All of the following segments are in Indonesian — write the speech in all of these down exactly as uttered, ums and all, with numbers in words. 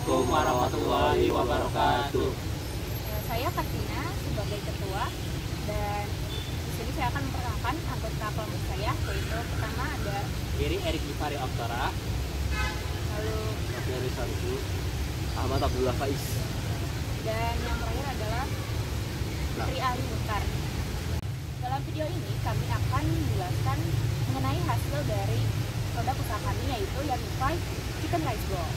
Assalamualaikum warahmatullahi wabarakatuh. Eh, Saya Katina sebagai ketua, dan di sini saya akan memperkenalkan anggota kelompok saya, yaitu pertama ada, Iri Erik Gifari Oktara, lalu Dari Sarju, Ahmad Abdullah Faiz. dan yang terakhir adalah Tri Ali Mukhtar. Dalam video ini kami akan menjelaskan mengenai hasil dari produk usaha kami, yaitu Yumify Chicken Rice Ball.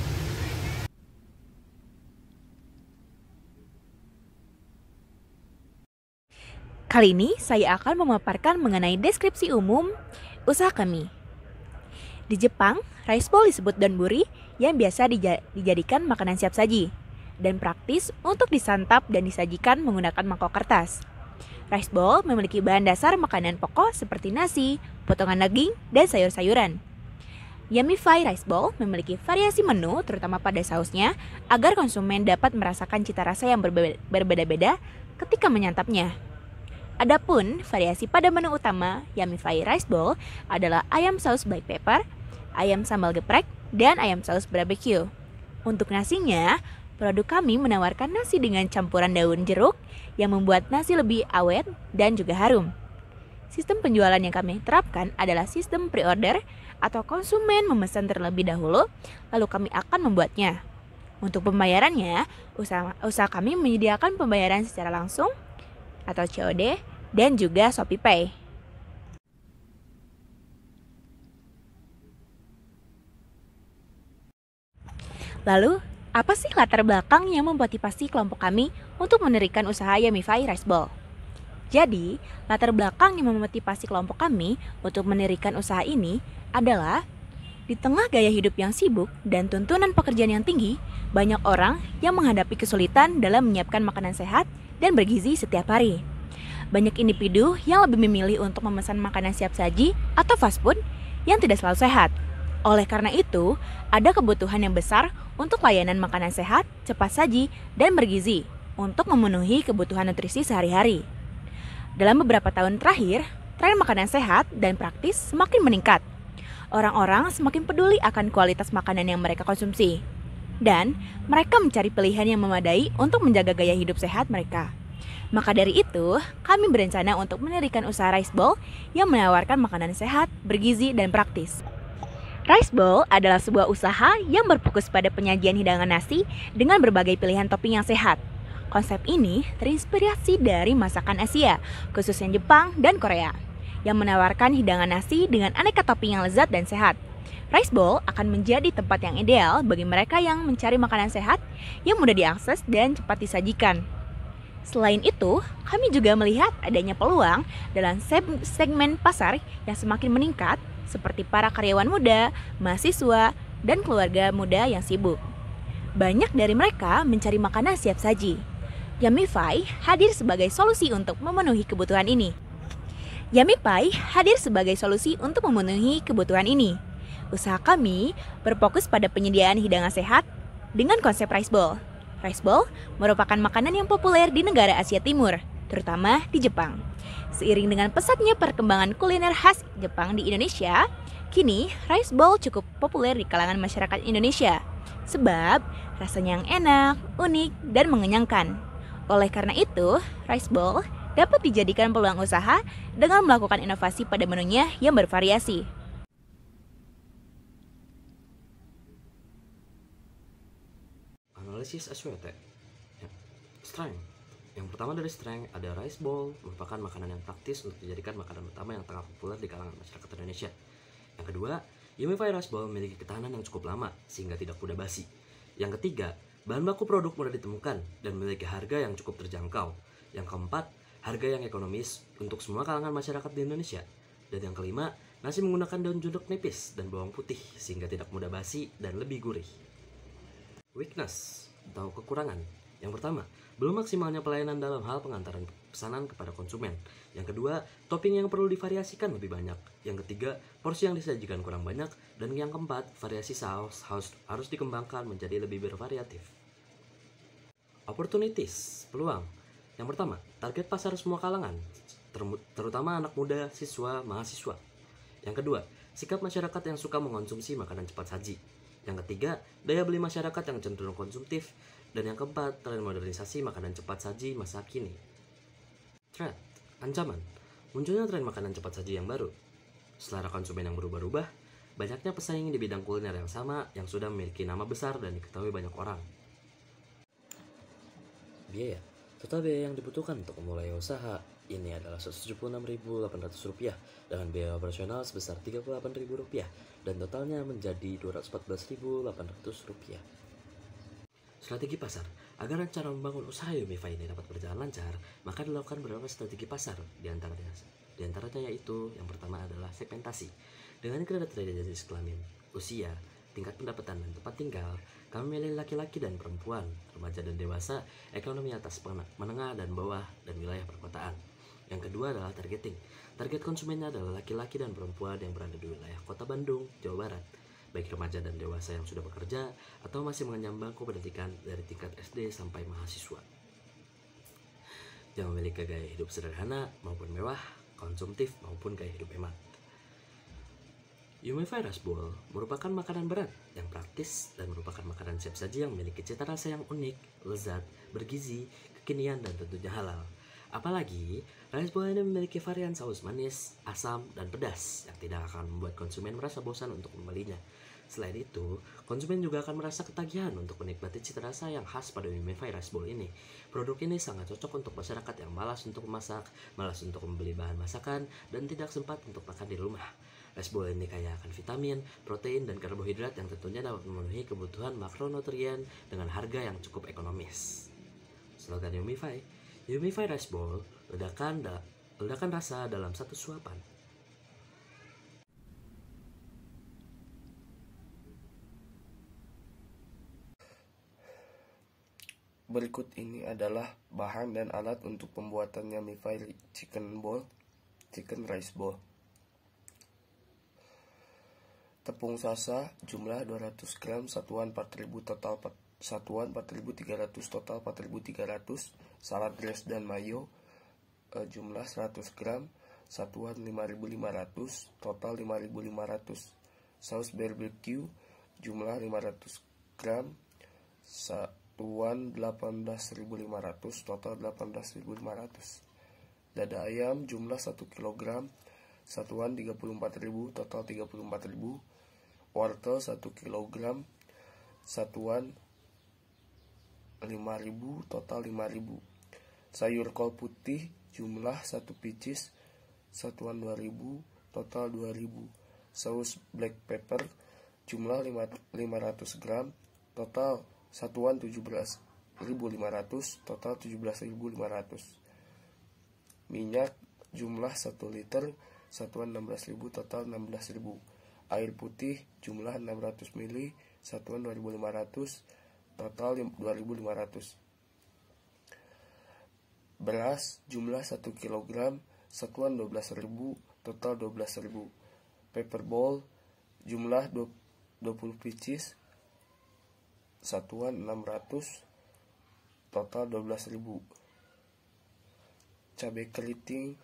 Kali ini saya akan memaparkan mengenai deskripsi umum usaha kami. Di Jepang, rice ball disebut donburi yang biasa dija- dijadikan makanan siap saji dan praktis untuk disantap dan disajikan menggunakan mangkok kertas. Rice ball memiliki bahan dasar makanan pokok seperti nasi, potongan daging, dan sayur-sayuran. Yumify Rice Ball memiliki variasi menu terutama pada sausnya agar konsumen dapat merasakan cita rasa yang berbe- berbeda-beda ketika menyantapnya. Adapun variasi pada menu utama Yumify Rice Bowl adalah ayam saus black pepper, ayam sambal geprek, dan ayam saus barbecue. Untuk nasinya, produk kami menawarkan nasi dengan campuran daun jeruk yang membuat nasi lebih awet dan juga harum. Sistem penjualan yang kami terapkan adalah sistem pre-order atau konsumen memesan terlebih dahulu, lalu kami akan membuatnya. Untuk pembayarannya, usaha, usaha kami menyediakan pembayaran secara langsung atau C O D dan juga ShopeePay. Lalu, apa sih latar belakang yang memotivasi kelompok kami untuk mendirikan usaha Yumify Rice Ball? Jadi, latar belakang yang memotivasi kelompok kami untuk mendirikan usaha ini adalah di tengah gaya hidup yang sibuk dan tuntunan pekerjaan yang tinggi, banyak orang yang menghadapi kesulitan dalam menyiapkan makanan sehat dan bergizi setiap hari. Banyak individu yang lebih memilih untuk memesan makanan siap saji atau fast food yang tidak selalu sehat. Oleh karena itu, ada kebutuhan yang besar untuk layanan makanan sehat, cepat saji, dan bergizi untuk memenuhi kebutuhan nutrisi sehari-hari. Dalam beberapa tahun terakhir, tren makanan sehat dan praktis semakin meningkat. Orang-orang semakin peduli akan kualitas makanan yang mereka konsumsi, dan mereka mencari pilihan yang memadai untuk menjaga gaya hidup sehat mereka. Maka dari itu, kami berencana untuk mendirikan usaha Rice Bowl yang menawarkan makanan sehat, bergizi, dan praktis. Rice Bowl adalah sebuah usaha yang berfokus pada penyajian hidangan nasi dengan berbagai pilihan topping yang sehat. Konsep ini terinspirasi dari masakan Asia, khususnya Jepang dan Korea, yang menawarkan hidangan nasi dengan aneka topping yang lezat dan sehat. Rice Bowl akan menjadi tempat yang ideal bagi mereka yang mencari makanan sehat yang mudah diakses dan cepat disajikan. Selain itu, kami juga melihat adanya peluang dalam segmen pasar yang semakin meningkat, seperti para karyawan muda, mahasiswa, dan keluarga muda yang sibuk. Banyak dari mereka mencari makanan siap saji. Yumify hadir sebagai solusi untuk memenuhi kebutuhan ini. Yumify hadir sebagai solusi untuk memenuhi kebutuhan ini. Usaha kami berfokus pada penyediaan hidangan sehat dengan konsep Rice Bowl. Rice Bowl merupakan makanan yang populer di negara Asia Timur, terutama di Jepang. Seiring dengan pesatnya perkembangan kuliner khas Jepang di Indonesia, kini Rice Bowl cukup populer di kalangan masyarakat Indonesia, sebab rasanya yang enak, unik, dan mengenyangkan. Oleh karena itu, Rice Bowl dapat dijadikan peluang usaha dengan melakukan inovasi pada menunya yang bervariasi. Analisis S W T ya. Strength. Yang pertama dari strength ada rice bowl, merupakan makanan yang praktis untuk dijadikan makanan utama yang tengah populer di kalangan masyarakat Indonesia. Yang kedua, Yumify Rice Bowl memiliki ketahanan yang cukup lama sehingga tidak mudah basi. Yang ketiga, bahan baku produk mudah ditemukan dan memiliki harga yang cukup terjangkau. Yang keempat, harga yang ekonomis untuk semua kalangan masyarakat di Indonesia. Dan yang kelima, nasi menggunakan daun jeruk nipis dan bawang putih sehingga tidak mudah basi dan lebih gurih. Weakness atau kekurangan. Yang pertama, belum maksimalnya pelayanan dalam hal pengantaran pesanan kepada konsumen. Yang kedua, topping yang perlu divariasikan lebih banyak. Yang ketiga, porsi yang disajikan kurang banyak. Dan yang keempat, variasi saus harus, harus dikembangkan menjadi lebih bervariatif. Opportunities, peluang. Yang pertama, target pasar semua kalangan, ter- terutama anak muda, siswa, mahasiswa. Yang kedua, sikap masyarakat yang suka mengonsumsi makanan cepat saji. Yang ketiga, daya beli masyarakat yang cenderung konsumtif. Dan yang keempat, tren modernisasi makanan cepat saji masa kini. Threat, ancaman, munculnya tren makanan cepat saji yang baru. Selera konsumen yang berubah-ubah, banyaknya pesaing di bidang kuliner yang sama yang sudah memiliki nama besar dan diketahui banyak orang. Biaya, total biaya yang dibutuhkan untuk memulai usaha ini adalah seratus tujuh puluh enam ribu delapan ratus rupiah dengan biaya operasional sebesar tiga puluh delapan ribu rupiah dan totalnya menjadi dua ratus empat belas ribu delapan ratus rupiah. Strategi pasar. Agar rencana membangun usaha Yumify ini dapat berjalan lancar, maka dilakukan beberapa strategi pasar. Di antaranya, di antaranya yaitu yang pertama adalah segmentasi. Dengan kriteria jenis kelamin, usia, tingkat pendapatan dan tempat tinggal, kami memilih laki-laki dan perempuan, remaja dan dewasa, ekonomi atas menengah dan bawah, dan wilayah perkotaan. Yang kedua adalah targeting. Target konsumennya adalah laki-laki dan perempuan yang berada di wilayah Kota Bandung, Jawa Barat, baik remaja dan dewasa yang sudah bekerja atau masih mengenyam bangku pendidikan dari tingkat S D sampai mahasiswa. Yang memiliki gaya hidup sederhana maupun mewah, konsumtif maupun gaya hidup hemat. Yumify Rice Bowl merupakan makanan berat yang praktis dan merupakan makanan siap saji yang memiliki cita rasa yang unik, lezat, bergizi, kekinian, dan tentunya halal. Apalagi, rice bowl ini memiliki varian saus manis, asam, dan pedas yang tidak akan membuat konsumen merasa bosan untuk membelinya. Selain itu, konsumen juga akan merasa ketagihan untuk menikmati cita rasa yang khas pada Yumify Rice Bowl ini. Produk ini sangat cocok untuk masyarakat yang malas untuk memasak, malas untuk membeli bahan masakan, dan tidak sempat untuk makan di rumah. Rice bowl ini kaya akan vitamin, protein, dan karbohidrat yang tentunya dapat memenuhi kebutuhan makronutrien dengan harga yang cukup ekonomis. Slogan Yumify, Yumify Rice Bowl, ledakan, da ledakan rasa dalam satu suapan. Berikut ini adalah bahan dan alat untuk pembuatan Yumify Chicken Bowl, Chicken Rice Bowl. Tepung sasa jumlah dua ratus gram, satuan empat ribu total satuan empat ribu tiga ratus total empat ribu tiga ratus. Salad dress dan mayo eh, jumlah seratus gram, satuan lima ribu lima ratus total lima ribu lima ratus. Saus barbecue jumlah lima ratus gram, satuan delapan belas ribu lima ratus total delapan belas ribu lima ratus. Dada ayam jumlah satu kilogram, satuan tiga puluh empat ribu total tiga puluh empat ribu. Wortel satu kilogram, satuan lima ribu total lima ribu. Sayur kol putih jumlah satu pieces, satuan dua ribu total dua ribu. Saus black pepper jumlah lima ratus gram, total satuan tujuh belas ribu lima ratus total tujuh belas ribu lima ratus. Minyak jumlah satu liter, satuan enam belas ribu total enam belas ribu. Air putih jumlah enam ratus mililiter, satuan dua ribu lima ratus total dua ribu lima ratus. Beras jumlah satu kilogram, satuan dua belas ribu total dua belas ribu. Paper bowl jumlah dua puluh pieces, satuan enam ratus total dua belas ribu. Cabai keriting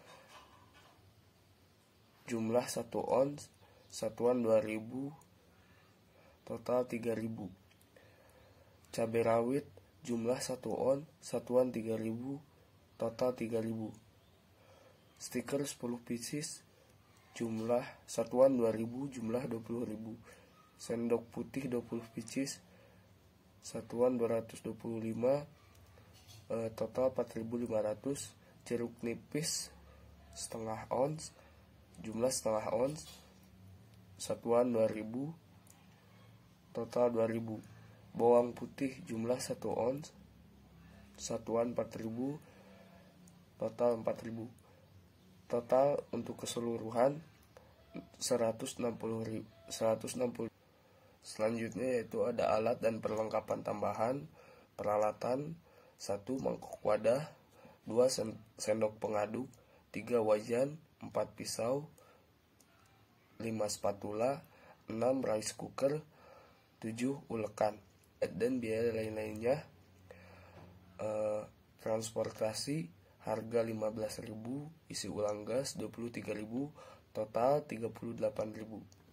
jumlah satu ons, satuan dua ribu total tiga ribu. Cabai rawit jumlah satu ons, satuan tiga ribu total tiga ribu. Stiker sepuluh pieces jumlah satuan dua ribu, jumlah dua puluh ribu. Sendok putih dua puluh pieces, satuan dua ratus dua puluh lima, eh, total empat ribu lima ratus. Jeruk nipis setengah ons, jumlah setengah ons, satuan dua ribu, total dua ribu. Bawang putih jumlah satu ons, satuan empat ribu, total empat ribu. Total untuk keseluruhan seratus enam puluh ribu, seratus enam puluh. Selanjutnya yaitu ada alat dan perlengkapan tambahan. Peralatan: satu mangkok wadah, dua sendok pengaduk, tiga wajan, empat pisau, lima spatula, enam rice cooker, tujuh ulekan. Dan biaya lain-lainnya, eh, transportasi harga lima belas ribu, isi ulang gas dua puluh tiga ribu, total tiga puluh delapan ribu.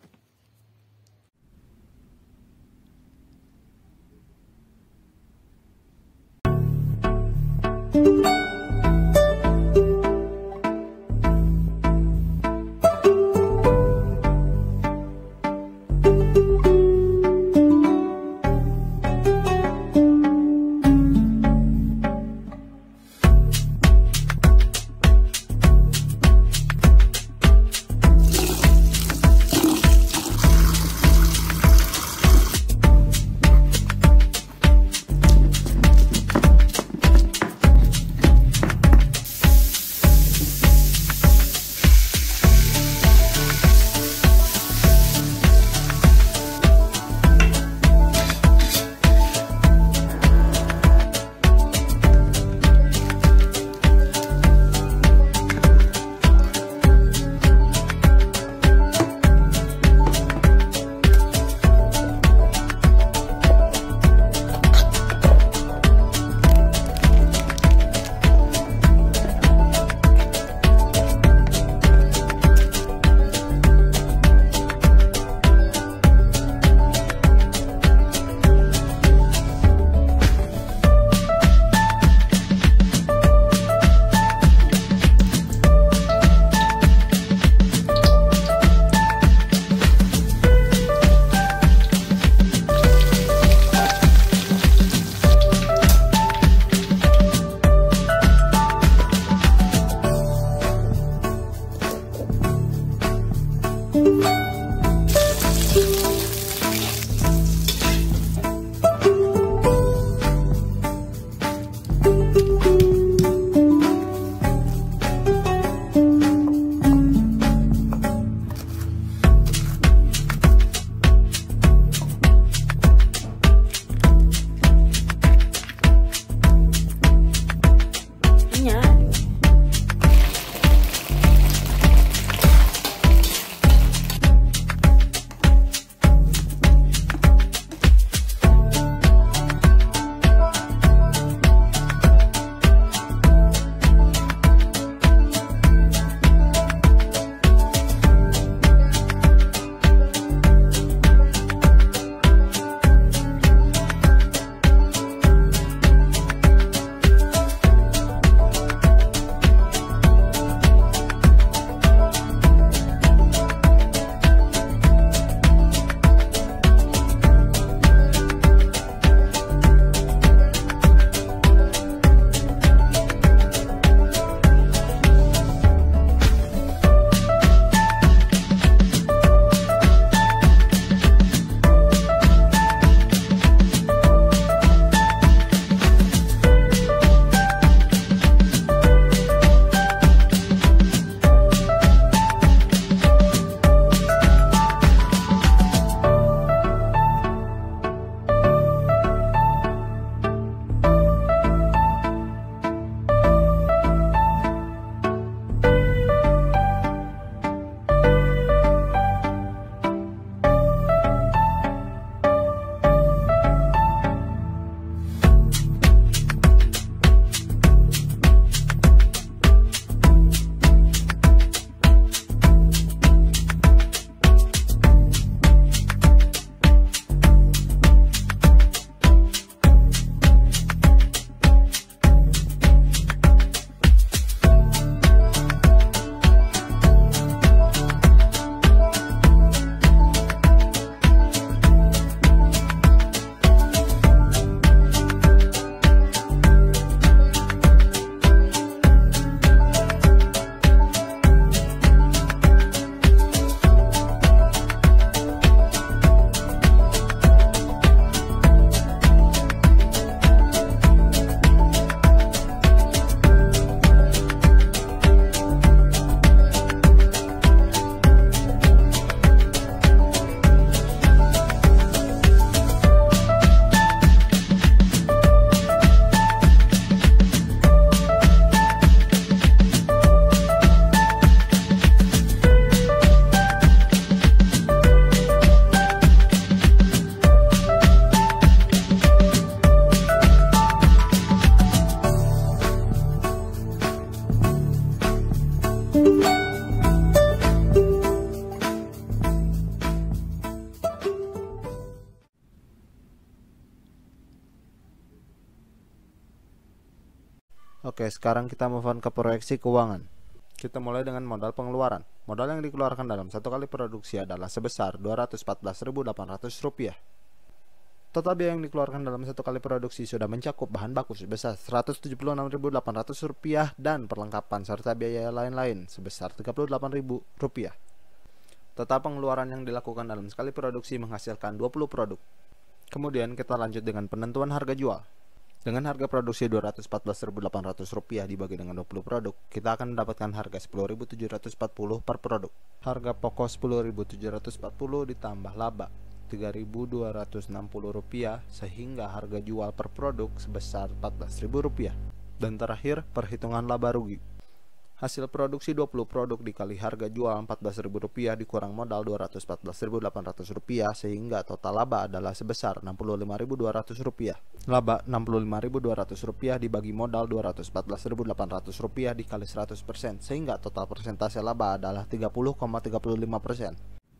Oke, sekarang kita move on ke proyeksi keuangan. Kita mulai dengan modal pengeluaran. Modal yang dikeluarkan dalam satu kali produksi adalah sebesar dua ratus empat belas ribu delapan ratus rupiah. Total biaya yang dikeluarkan dalam satu kali produksi sudah mencakup bahan baku sebesar seratus tujuh puluh enam ribu delapan ratus rupiah dan perlengkapan serta biaya lain-lain sebesar tiga puluh delapan ribu rupiah. Total pengeluaran yang dilakukan dalam sekali produksi menghasilkan dua puluh produk. Kemudian kita lanjut dengan penentuan harga jual. Dengan harga produksi dua ratus empat belas ribu delapan ratus rupiah dibagi dengan dua puluh produk, kita akan mendapatkan harga sepuluh ribu tujuh ratus empat puluh per produk. Harga pokok sepuluh ribu tujuh ratus empat puluh ditambah laba tiga ribu dua ratus enam puluh rupiah sehingga harga jual per produk sebesar empat belas ribu rupiah. Dan terakhir, perhitungan laba rugi. Hasil produksi dua puluh produk dikali harga jual empat belas ribu rupiah dikurang modal dua ratus empat belas ribu delapan ratus rupiah sehingga total laba adalah sebesar enam puluh lima ribu dua ratus rupiah. Laba enam puluh lima ribu dua ratus rupiah dibagi modal dua ratus empat belas ribu delapan ratus rupiah dikali seratus persen sehingga total persentase laba adalah tiga puluh koma tiga lima persen.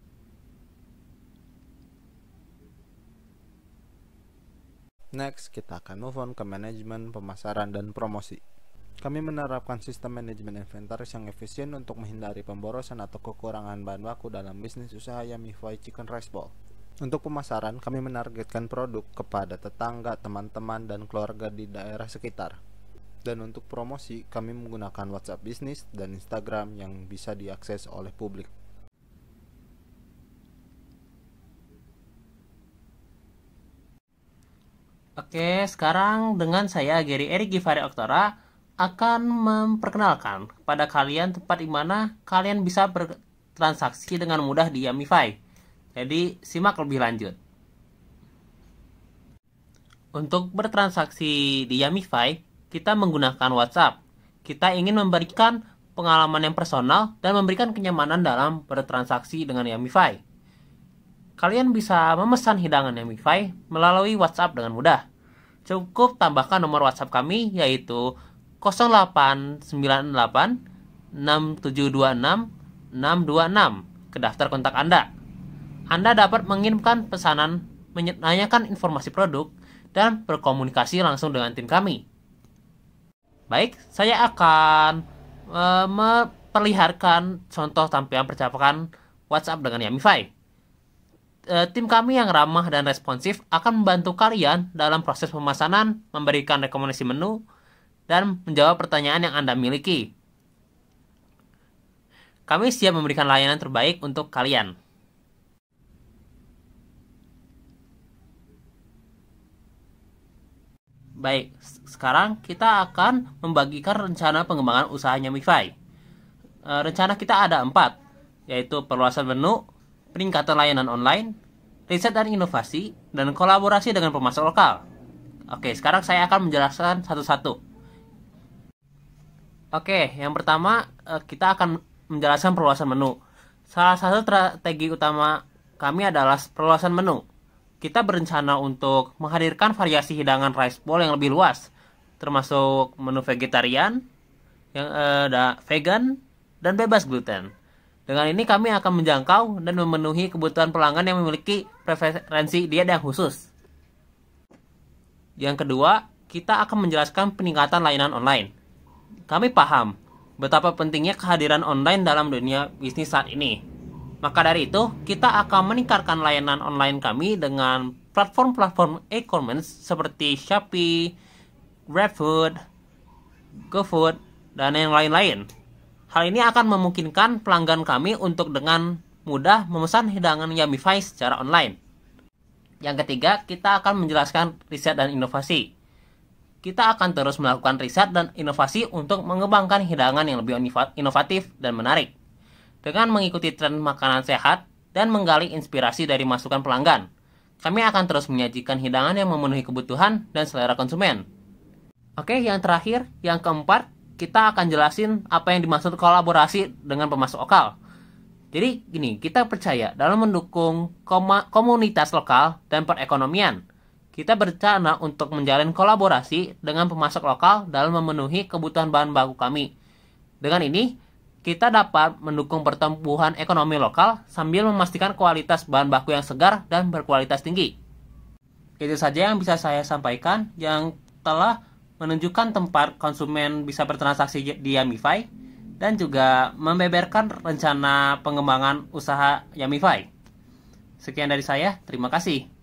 Next, kita akan move on ke manajemen pemasaran dan promosi. Kami menerapkan sistem manajemen inventaris yang efisien untuk menghindari pemborosan atau kekurangan bahan baku dalam bisnis usaha Yumify Chicken Rice Ball. Untuk pemasaran, kami menargetkan produk kepada tetangga, teman-teman, dan keluarga di daerah sekitar. Dan untuk promosi, kami menggunakan WhatsApp bisnis dan Instagram yang bisa diakses oleh publik. Oke, sekarang dengan saya Gary Erik Givari Oktora akan memperkenalkan kepada kalian tempat di mana kalian bisa bertransaksi dengan mudah di Yumify. Jadi, simak lebih lanjut. Untuk bertransaksi di Yumify, kita menggunakan WhatsApp. Kita ingin memberikan pengalaman yang personal dan memberikan kenyamanan dalam bertransaksi dengan Yumify. Kalian bisa memesan hidangan Yumify melalui WhatsApp dengan mudah. Cukup tambahkan nomor WhatsApp kami yaitu nol delapan sembilan delapan enam tujuh dua enam enam dua enam ke daftar kontak Anda. Anda dapat mengirimkan pesanan, menanyakan informasi produk, dan berkomunikasi langsung dengan tim kami. Baik, saya akan e, memperlihatkan contoh tampilan percakapan WhatsApp dengan Yumify. E, tim kami yang ramah dan responsif akan membantu kalian dalam proses pemesanan, memberikan rekomendasi menu, dan menjawab pertanyaan yang Anda miliki. Kami siap memberikan layanan terbaik untuk kalian. Baik, sekarang kita akan membagikan rencana pengembangan usaha Yumify. E, rencana kita ada empat, yaitu perluasan menu, peningkatan layanan online, riset dan inovasi, dan kolaborasi dengan pemasok lokal. Oke, sekarang saya akan menjelaskan satu-satu. Oke, yang pertama kita akan menjelaskan perluasan menu. Salah satu strategi utama kami adalah perluasan menu. Kita berencana untuk menghadirkan variasi hidangan rice bowl yang lebih luas, termasuk menu vegetarian, yang ada vegan, dan bebas gluten. Dengan ini kami akan menjangkau dan memenuhi kebutuhan pelanggan yang memiliki preferensi diet yang khusus. Yang kedua, kita akan menjelaskan peningkatan layanan online. Kami paham betapa pentingnya kehadiran online dalam dunia bisnis saat ini. Maka dari itu, kita akan meningkatkan layanan online kami dengan platform-platform e-commerce seperti Shopee, GrabFood, GoFood, dan yang lain-lain. Hal ini akan memungkinkan pelanggan kami untuk dengan mudah memesan hidangan Yumify secara online. Yang ketiga, kita akan menjelaskan riset dan inovasi. Kita akan terus melakukan riset dan inovasi untuk mengembangkan hidangan yang lebih inovatif dan menarik. Dengan mengikuti tren makanan sehat dan menggali inspirasi dari masukan pelanggan, kami akan terus menyajikan hidangan yang memenuhi kebutuhan dan selera konsumen. Oke, yang terakhir, yang keempat, kita akan jelasin apa yang dimaksud kolaborasi dengan pemasok lokal. Jadi gini, kita percaya dalam mendukung komunitas lokal dan perekonomian. Kita berencana untuk menjalin kolaborasi dengan pemasok lokal dalam memenuhi kebutuhan bahan baku kami. Dengan ini, kita dapat mendukung pertumbuhan ekonomi lokal sambil memastikan kualitas bahan baku yang segar dan berkualitas tinggi. Itu saja yang bisa saya sampaikan yang telah menunjukkan tempat konsumen bisa bertransaksi di Yamify, dan juga membeberkan rencana pengembangan usaha Yamify. Sekian dari saya, terima kasih.